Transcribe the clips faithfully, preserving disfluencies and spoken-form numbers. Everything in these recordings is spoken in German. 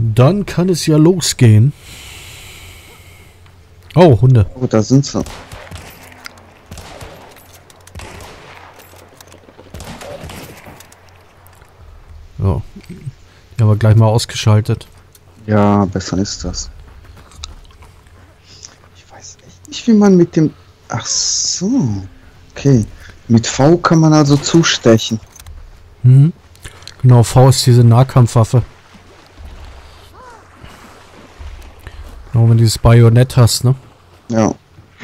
Dann kann es ja losgehen. Oh, Hunde. Oh, da sind sie. Ja. Die haben wir gleich mal ausgeschaltet. Ja, besser ist das. Ich weiß echt nicht, wie man mit dem... Ach so. Okay. Mit V kann man also zustechen. Mhm. Genau, V ist diese Nahkampfwaffe. Genau, wenn du dieses Bajonett hast, ne? Ja.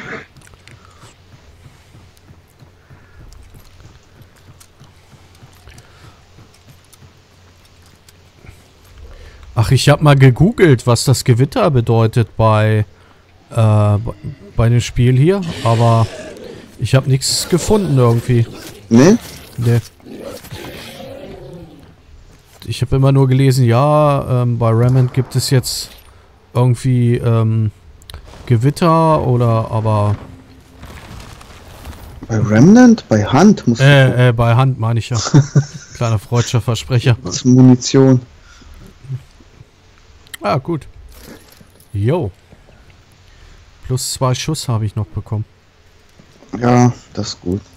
Ach, ich habe mal gegoogelt, was das Gewitter bedeutet bei, äh, bei dem Spiel hier, aber ich habe nichts gefunden irgendwie. Ne? Nee. Ich habe immer nur gelesen, ja, ähm, bei Remnant gibt es jetzt irgendwie ähm, Gewitter oder aber... Bei Remnant? Bei Hand muss Äh, äh, bei Hand meine ich ja. Kleiner freudscher Versprecher. das Munition. Ah, gut. Jo. Plus zwei Schuss habe ich noch bekommen. Ja, das ist gut.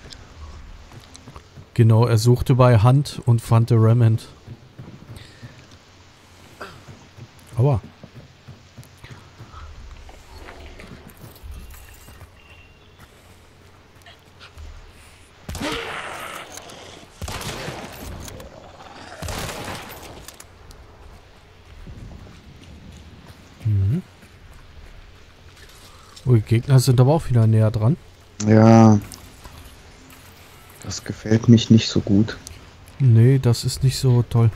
Genau, er suchte bei Hand und fand den Remnant. Aua. Mhm. Oh, die Gegner sind aber auch wieder näher dran. Ja. Das gefällt mich nicht so gut. Nee, das ist nicht so toll.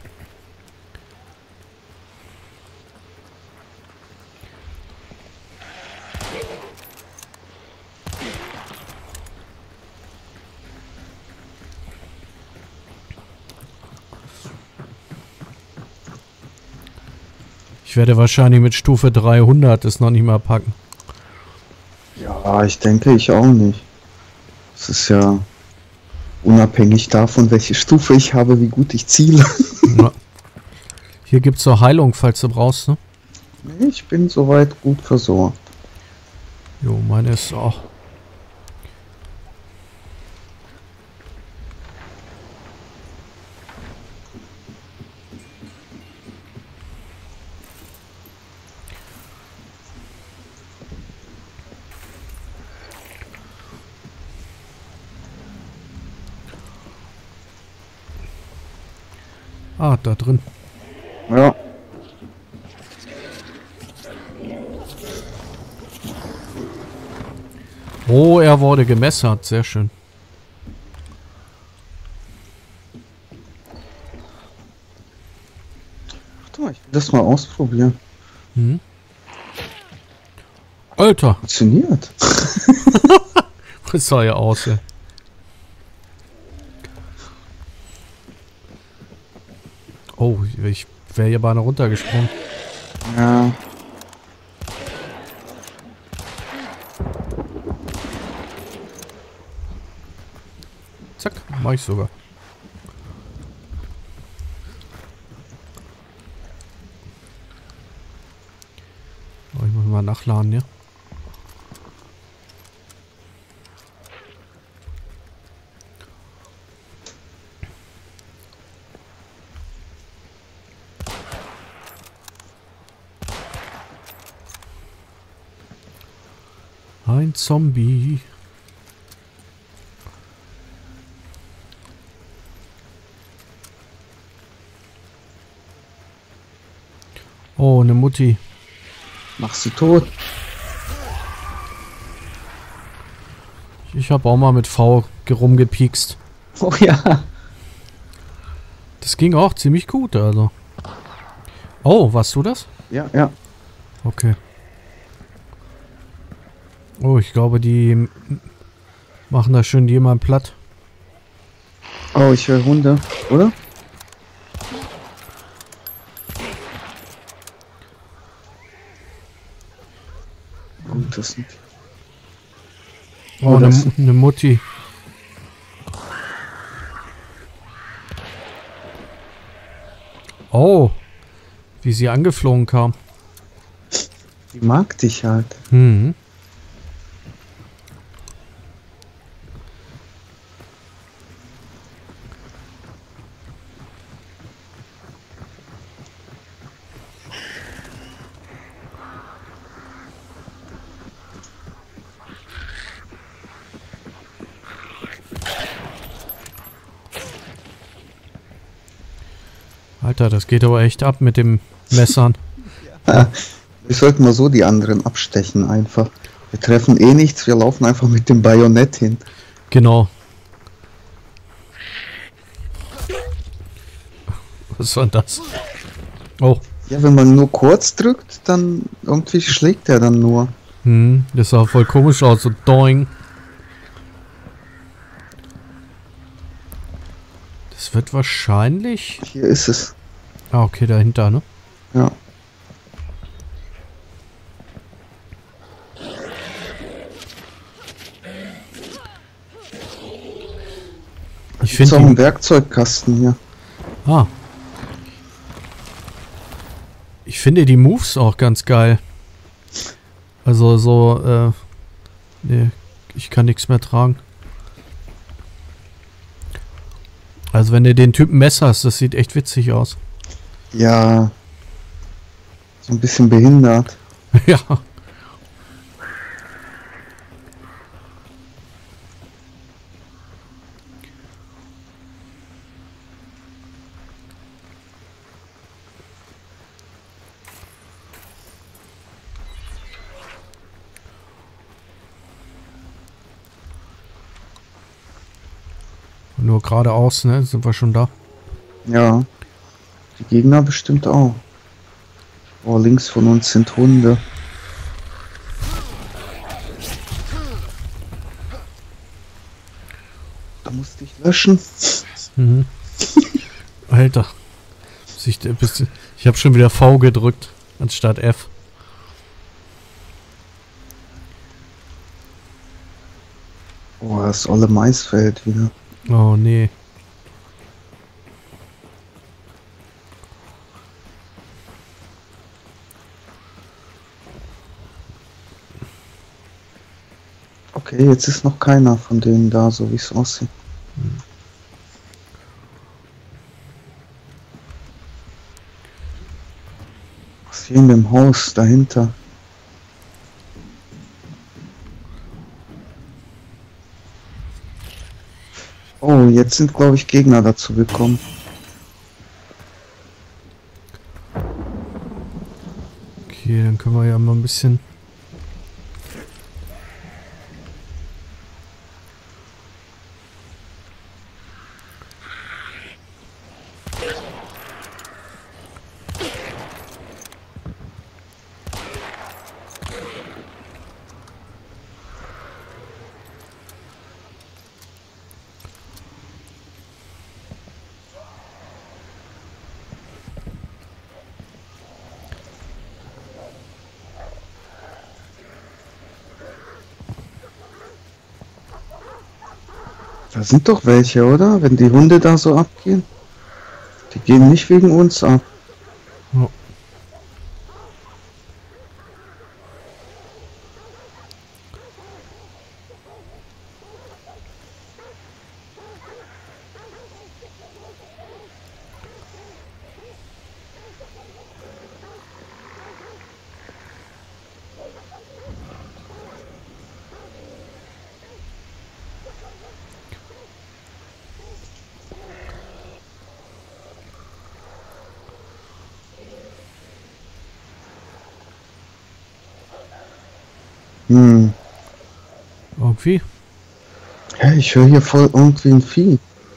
Ich werde wahrscheinlich mit Stufe dreihundert es noch nicht mal packen. Ja, ich denke, ich auch nicht. Es ist ja unabhängig davon, welche Stufe ich habe, wie gut ich ziele. Ja. Hier gibt es auch Heilung, falls du brauchst, ne? Ich bin soweit gut versorgt. Jo, meine ist auch. Ah, da drin. Ja. Oh, er wurde gemessert. Sehr schön. Warte mal, ich will das mal ausprobieren. Hm? Alter! Funktioniert. Das sah ja aus, ey. Oh, ich wäre hier beinahe runtergesprungen. Ja. Zack, mach ich sogar. Oh, ich muss mal nachladen, ja. Ein Zombie. Oh, eine Mutti. Mach sie tot. Ich habe auch mal mit V rumgepiekst. Oh ja. Das ging auch ziemlich gut, also. Oh, warst du das? Ja, ja. Okay. Oh, ich glaube, die machen da schön jemand platt. Oh, ich höre Hunde, oder? Gut, das sind... Oh, Oh, eine, das- eine Mutti. Oh. Wie sie angeflogen kam. Die mag dich halt. Hm. Alter, das geht aber echt ab mit dem Messern. Ja. Wir sollten mal so die anderen abstechen einfach. Wir treffen eh nichts, wir laufen einfach mit dem Bajonett hin. Genau. Was war das? Oh. Ja, wenn man nur kurz drückt, dann irgendwie schlägt er dann nur. Hm, das sah voll komisch aus, so doing. Das wird wahrscheinlich... Hier ist es. Ah, okay, dahinter, ne? Ja. Ich Ist auch finde ein Werkzeugkasten hier. Ah. Ich finde die Moves auch ganz geil. Also so, äh... Nee, ich kann nichts mehr tragen. Also wenn du den Typen messerst, das sieht echt witzig aus. Ja. So ein bisschen behindert. Ja. Nur geradeaus, ne? Sind wir schon da? Ja. Die Gegner bestimmt auch. Oh, links von uns sind Hunde. Da musste ich löschen. Mhm. Alter. Ich, ich habe schon wieder V gedrückt, anstatt F. Oh, das olle Maisfeld wieder. Oh, nee. Okay, jetzt ist noch keiner von denen da, so wie es aussieht. Hm. Was ist hier in dem Haus dahinter? Oh, jetzt sind, glaube ich, Gegner dazu gekommen. Okay, dann können wir ja mal ein bisschen... Da sind doch welche, oder? Wenn die Hunde da so abgehen. Die gehen nicht wegen uns ab. Oh. Hm. Irgendwie? Ja, ich höre hier voll irgendwie ein Vieh.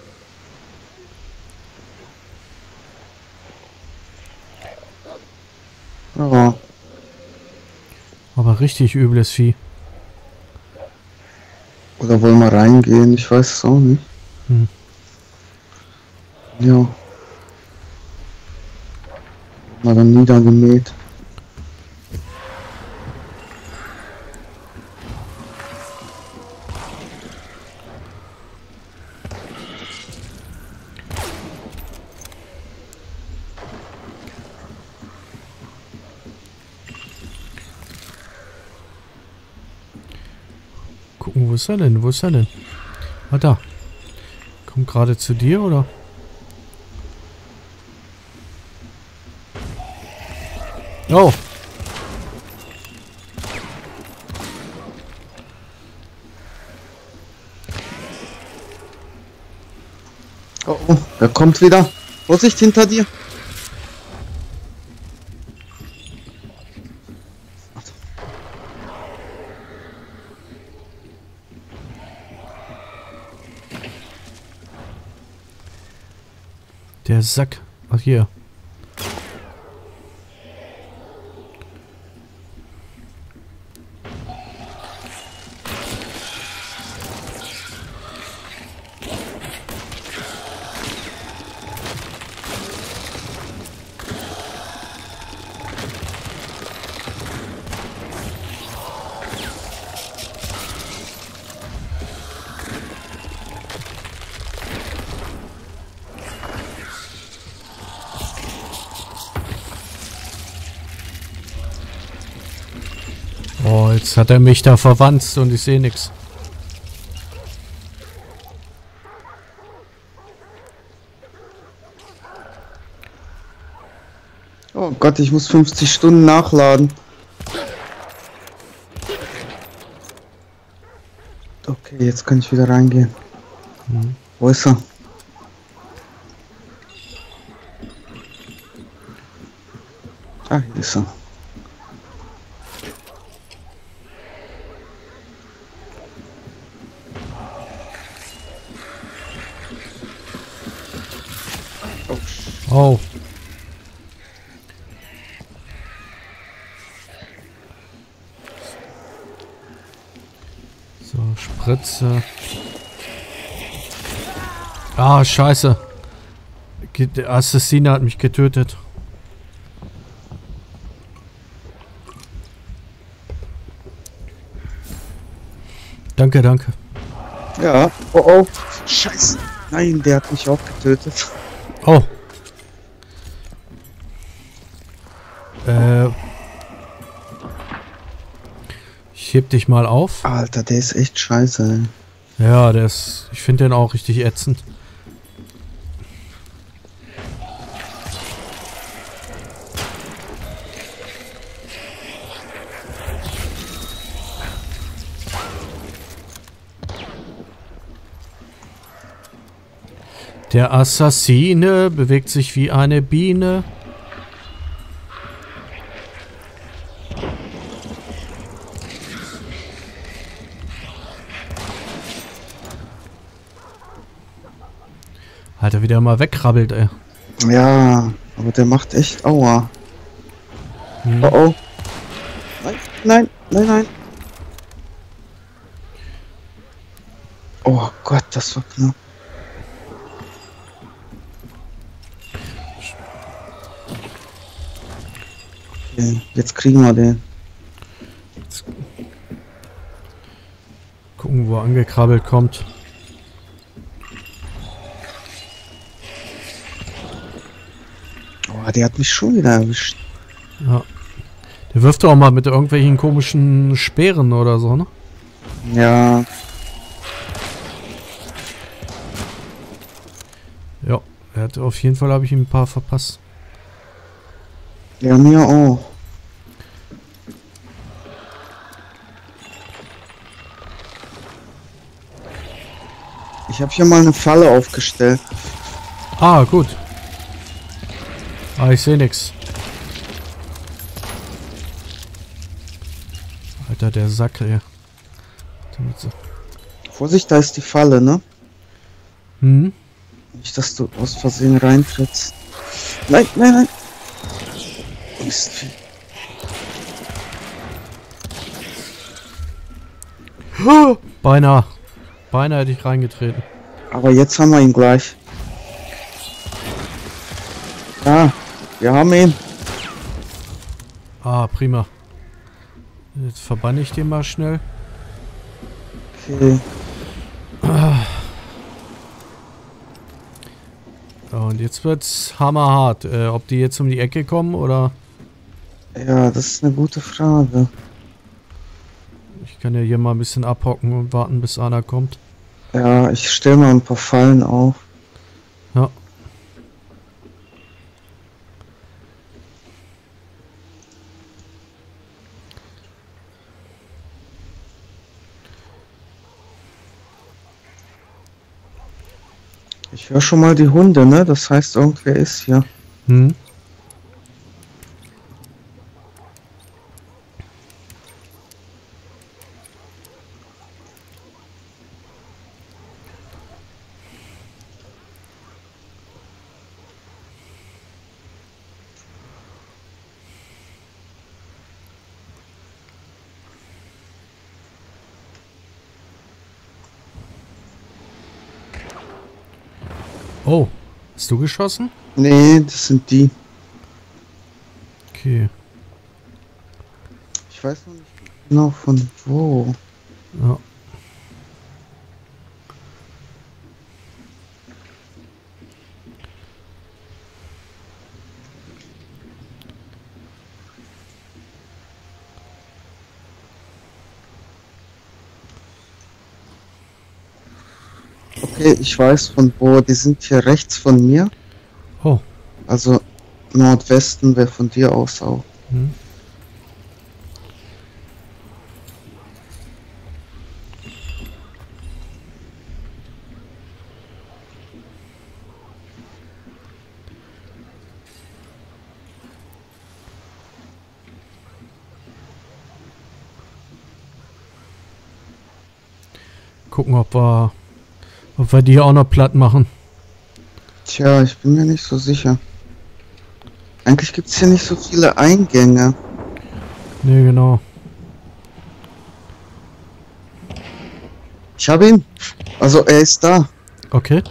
Ja. Aber richtig übles Vieh. Oder wollen wir reingehen? Ich weiß es auch nicht. Hm. Ja. Mal dann niedergemäht. gucken, wo ist er denn? Wo ist er denn? Ah, da. Kommt gerade zu dir, oder? Oh. Oh, oh, er kommt wieder. Vorsicht hinter dir. Der Sack. Ach, hier. Oh, jetzt hat er mich da verwandt und ich sehe nichts. Oh Gott, ich muss fünfzig Stunden nachladen. Okay, jetzt kann ich wieder reingehen. Hm. Wo ist er? Ah, hier ist er. Oh. So, Spritze. Ah, scheiße. Der Assassine hat mich getötet. Danke, danke. Ja. Oh, oh. Scheiße. Nein, der hat mich auch getötet. Oh. Äh. Ich heb dich mal auf. Alter, der ist echt scheiße. Ey. Ja, der ist... Ich finde den auch richtig ätzend. Der Assassine bewegt sich wie eine Biene. Alter, wie der mal wegkrabbelt, ey. Ja, aber der macht echt Aua. Hm. Oh oh. Nein, nein, nein, nein. Oh Gott, das war knapp. Okay, jetzt kriegen wir den. Jetzt gucken, wo er angekrabbelt kommt. Oh, der hat mich schon wieder erwischt. Ja. Der wirft auch mal mit irgendwelchen komischen Speeren oder so, ne? Ja. Ja, er hat auf jeden Fall, habe ich ihm ein paar verpasst. Ja, mir auch. Ich habe hier mal eine Falle aufgestellt. Ah, gut. Ah, ich sehe nichts. Alter, der Sack, ey. Vorsicht, da ist die Falle, ne? Hm? Nicht, dass du aus Versehen reintrittst. Nein, nein, nein. Mist. Beinahe. Beinahe hätte ich reingetreten. Aber jetzt haben wir ihn gleich. Ja, wir haben ihn. Ah, prima. Jetzt verbanne ich den mal schnell. Okay. So, und jetzt wird's hammerhart. Äh, ob die jetzt um die Ecke kommen oder... Ja, das ist eine gute Frage. Ich kann ja hier mal ein bisschen abhocken und warten, bis einer kommt. Ja, ich stelle mal ein paar Fallen auf. Ja. Ich höre schon mal die Hunde, ne? Das heißt, irgendwer ist hier. Hm. Oh, hast du geschossen? Nee, das sind die. Okay. Ich weiß noch nicht genau von wo. Ja. Okay, ich weiß von wo. Die sind hier rechts von mir. Oh. Also Nordwesten wäre von dir aus auch. Hm. Gucken, ob wir, ob wir die auch noch platt machen. Tja, ich bin mir nicht so sicher. Eigentlich gibt es hier nicht so viele Eingänge. Ne, genau. Ich habe ihn. Also er ist da. Okay.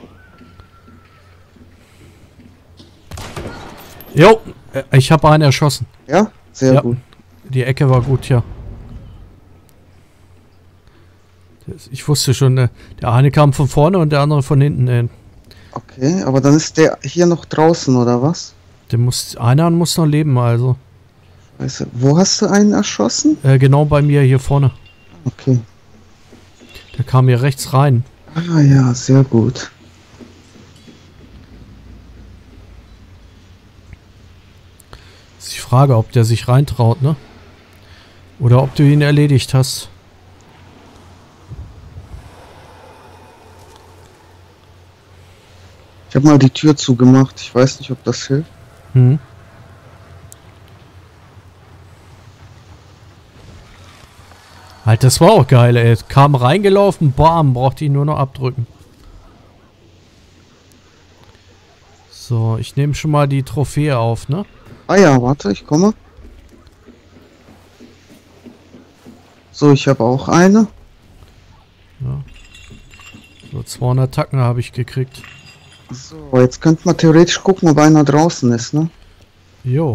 Jo, äh, ich habe einen erschossen. Ja, sehr Ja. gut. Die Ecke war gut, ja. Das- Ich wusste schon, äh, der eine kam von vorne und der andere von hinten. Äh, Okay, aber dann ist der hier noch draußen, oder was? der muss, einer muss noch leben, also. Weißt du, wo hast du einen erschossen? Äh, genau bei mir hier vorne. Okay. Der kam hier rechts rein. Ah ja, sehr gut. Ist die Frage, ob der sich reintraut, ne? Oder ob du ihn erledigt hast. Ich habe mal die Tür zugemacht. Ich weiß nicht, ob das hilft. Hm. Halt, das war auch geil, ey. Kam reingelaufen, bam, braucht ihn nur noch abdrücken. So, ich nehme schon mal die Trophäe auf, ne? Ah ja, warte, ich komme. So, ich habe auch eine. So, zweihundert Tacken habe ich gekriegt. So, jetzt könnte man theoretisch gucken, ob einer draußen ist, ne? Jo.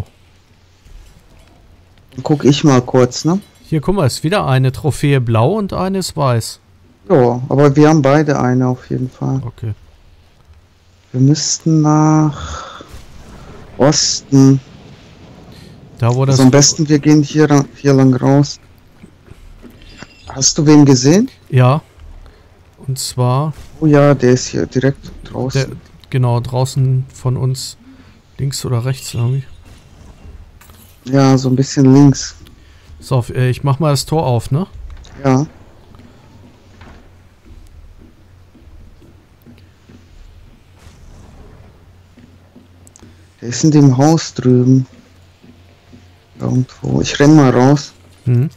Dann guck ich mal kurz, ne? Hier, guck mal, ist wieder eine Trophäe blau und eine ist weiß. Ja, aber wir haben beide eine auf jeden Fall. Okay. Wir müssten nach Osten. Da, wo das... Also am besten, wir gehen hier, ra- hier lang raus. Hast du wen gesehen? Ja. Und zwar... Oh ja, der ist hier direkt draußen. Der, genau, draußen von uns. Links oder rechts, glaube ich. Ja, so ein bisschen links. So, äh, ich mach mal das Tor auf, ne? Ja. Der ist in dem Haus drüben. Irgendwo. Ich renn mal raus. Hm.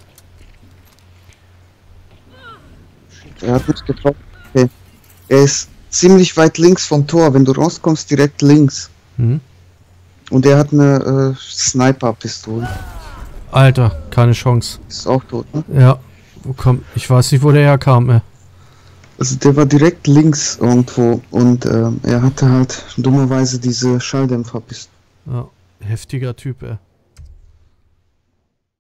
Er hat mich getroffen. Okay. Er ist ziemlich weit links vom Tor. Wenn du rauskommst, direkt links. Hm. Und er hat eine äh, Sniper-Pistole. Alter, keine Chance. Ist auch tot, ne? Ja. Wo kommt... Ich weiß nicht, wo der herkam, ey. Also der war direkt links irgendwo. Und ähm, er hatte halt dummerweise diese Schalldämpferpistole. Ja. Heftiger Typ, ey.